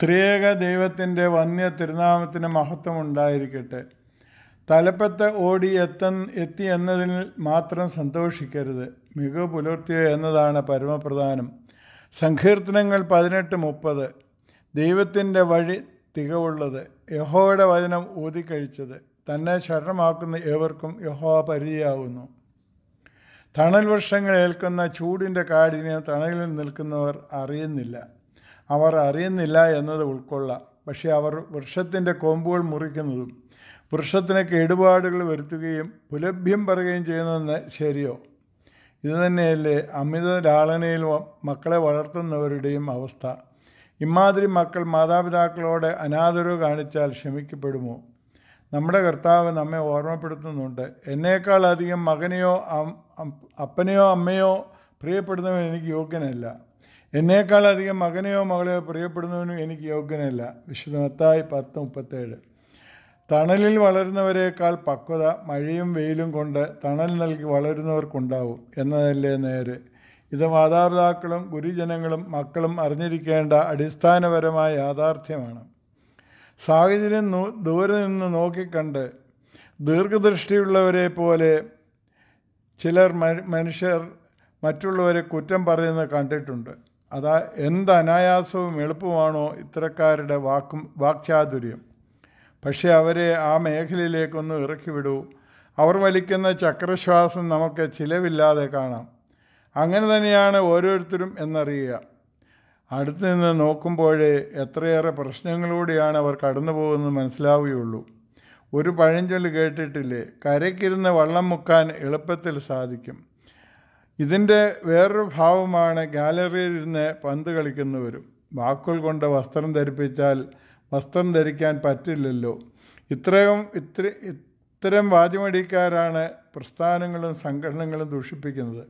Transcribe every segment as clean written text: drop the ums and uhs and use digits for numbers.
ത്രിയേക ദൈവത്തിൻ്റെ വന്യ തിരുനാമത്തിന് മഹത്വം ഉണ്ടായിരിക്കട്ടെ. തലപ്പത്ത് ഓടി എത്തി എന്നതിൽ മാത്രം സന്തോഷിക്കരുത്, മികവ് പുലർത്തിയോ എന്നതാണ് പരമപ്രധാനം. സങ്കീർത്തനങ്ങൾ 18:30. ദൈവത്തിൻ്റെ വഴി തികവുള്ളത്, യഹോവയുടെ വചനം ഊതിക്കഴിച്ചത്. തന്നെ ശരണമാക്കുന്ന ഏവർക്കും യഹോവ പരിചയമാകുന്നു. തണൽ വൃക്ഷങ്ങൾ ഏൽക്കുന്ന ചൂടിൻ്റെ കാഠിന്യം തണലിൽ നിൽക്കുന്നവർ അറിയുന്നില്ല. അവർ അറിയുന്നില്ല എന്നത് ഉൾക്കൊള്ളാം. പക്ഷേ അവർ വൃക്ഷത്തിൻ്റെ കൊമ്പുകൾ മുറിക്കുന്നതും വൃക്ഷത്തിന് കേടുപാടുകൾ വരുത്തുകയും പുലഭ്യം പറയുകയും ചെയ്യുന്നതെന്ന് ശരിയോ? ഇതുതന്നെയല്ലേ അമിത ലാളനയിൽ മക്കളെ വളർത്തുന്നവരുടെയും അവസ്ഥ? ഇമാതിരി മക്കൾ മാതാപിതാക്കളോട് അനാദരവ് കാണിച്ചാൽ ക്ഷമിക്കപ്പെടുമോ? നമ്മുടെ കർത്താവ് നമ്മെ ഓർമ്മപ്പെടുത്തുന്നുണ്ട്. എന്നേക്കാൾ അധികം മകനെയോ അപ്പനെയോ അമ്മയോ പ്രിയപ്പെടുന്നവൻ എനിക്ക് യോഗ്യനല്ല. എന്നേക്കാൾ അധികം മകനെയോ മകളെയോ പ്രിയപ്പെടുന്നവനും എനിക്ക് യോഗ്യനല്ല. വിശുദ്ധ മത്തായി 10:37. തണലിൽ വളരുന്നവരേക്കാൾ പക്വത മഴയും വെയിലും കൊണ്ട് തണൽ നൽകി വളരുന്നവർക്കുണ്ടാവും എന്നതല്ലേ നേര്. ഇത് മാതാപിതാക്കളും ഗുരുജനങ്ങളും മക്കളും അറിഞ്ഞിരിക്കേണ്ട അടിസ്ഥാനപരമായ യാഥാർത്ഥ്യമാണ്. സാഹചര്യം ദൂരെ നിന്ന് നോക്കിക്കണ്ട് ദീർഘദൃഷ്ടിയുള്ളവരെ പോലെ ചിലർ മനുഷ്യർ മറ്റുള്ളവരെ കുറ്റം പറയുന്നത് കണ്ടിട്ടുണ്ട്. എന്ത് അനായാസവും എളുപ്പമാണോ ഇത്തരക്കാരുടെ വാക്ചാതുര്യം. പക്ഷേ അവരെ ആ മേഖലയിലേക്കൊന്ന് ഇറക്കി വിടൂ. അവർ വലിക്കുന്ന ചക്രശ്വാസം നമുക്ക് ചിലവില്ലാതെ കാണാം. അങ്ങനെ തന്നെയാണ് ഓരോരുത്തരും എന്നറിയുക. അടുത്ത് നിന്ന് നോക്കുമ്പോഴേ എത്രയേറെ പ്രശ്നങ്ങളിലൂടെയാണ് അവർ കടന്നു പോകുന്നത് മനസ്സിലാവുകയുള്ളൂ. ഒരു പഴഞ്ചൊല്ല് കേട്ടിട്ടില്ലേ, കരയ്ക്കിരുന്ന് വള്ളം മുക്കാൻ എളുപ്പത്തിൽ സാധിക്കും. ഇതിൻ്റെ വേറൊരു ഭാവമാണ് ഗാലറിയിലിരുന്ന് പന്ത് കളിക്കുന്നവരും. വാക്കുകൾ കൊണ്ട് വസ്ത്രം ധരിപ്പിച്ചാൽ വസ്ത്രം ധരിക്കാൻ പറ്റില്ലല്ലോ. ഇത്തരം വാചമടിക്കാരാണ് പ്രസ്ഥാനങ്ങളും സംഘടനകളും ദൂഷിപ്പിക്കുന്നത്.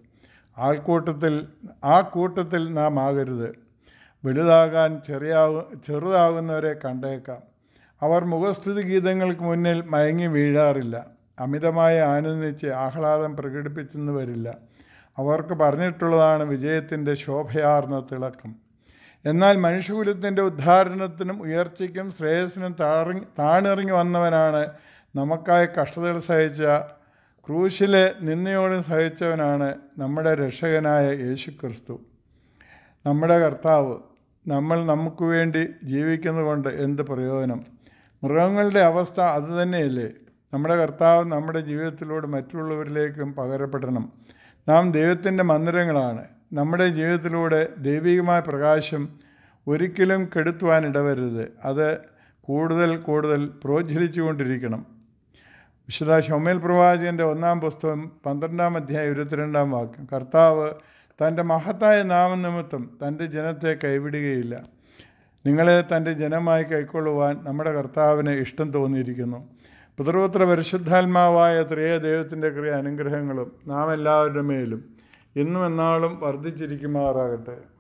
ആ കൂട്ടത്തിൽ നാം ആകരുത്. വലുതാകാൻ ചെറുതാകുന്നവരെ കണ്ടേക്കാം. അവർ മുഖസ്തുതി ഗീതങ്ങൾക്ക് മുന്നിൽ മയങ്ങി വീഴാറില്ല. അമിതമായി ആനന്ദിച്ച് ആഹ്ലാദം പ്രകടിപ്പിച്ചെന്ന് വരില്ല. അവർക്ക് പറഞ്ഞിട്ടുള്ളതാണ് വിജയത്തിൻ്റെ ശോഭയാർന്ന തിളക്കം. എന്നാൽ മനുഷ്യകുലത്തിൻ്റെ ഉദ്ധാരണത്തിനും ഉയർച്ചയ്ക്കും ശ്രേയസ്സിനും താണിറങ്ങി വന്നവനാണ്, നമുക്കായി കഷ്ടതകൾ സഹിച്ച, ക്രൂശിലെ നിന്ദയോടും സഹിച്ചവനാണ് നമ്മുടെ രക്ഷകനായ യേശുക്രിസ്തു, നമ്മുടെ കർത്താവ്. നമ്മൾ നമുക്ക് വേണ്ടി ജീവിക്കുന്നതുകൊണ്ട് എന്ത് പ്രയോജനം? മൃഗങ്ങളുടെ അവസ്ഥ അതുതന്നെയല്ലേ? നമ്മുടെ കർത്താവ് നമ്മുടെ ജീവിതത്തിലൂടെ മറ്റുള്ളവരിലേക്കും പകരപ്പെടണം. നാം ദൈവത്തിൻ്റെ മന്ദിരങ്ങളാണ്. നമ്മുടെ ജീവിതത്തിലൂടെ ദൈവികമായ പ്രകാശം ഒരിക്കലും കെടുത്തുവാനിടവരുത്. അത് കൂടുതൽ കൂടുതൽ പ്രോജ്വലിച്ചുകൊണ്ടിരിക്കണം. വിശുദ്ധ ശമൂവേൽ പ്രവാചകൻ്റെ 1-ാം പുസ്തകം 12-ാം അധ്യായം 22-ാം വാക്യം. കർത്താവ് തൻ്റെ മഹത്തായ നാമനിമിത്തം തൻ്റെ ജനത്തെ കൈവിടുകയില്ല. നിങ്ങളെ തൻ്റെ ജനമായി കൈക്കൊള്ളുവാൻ നമ്മുടെ കർത്താവിന് ഇഷ്ടം തോന്നിയിരിക്കുന്നു. പിതൃപുത്ര പരിശുദ്ധാത്മാവായ ത്രിയേക ദൈവത്തിൻ്റെ അനുഗ്രഹങ്ങളും നാം എല്ലാവരുടെ മേലും ഇന്നും എന്നാളും വർദ്ധിച്ചിരിക്കുമാറാകട്ടെ.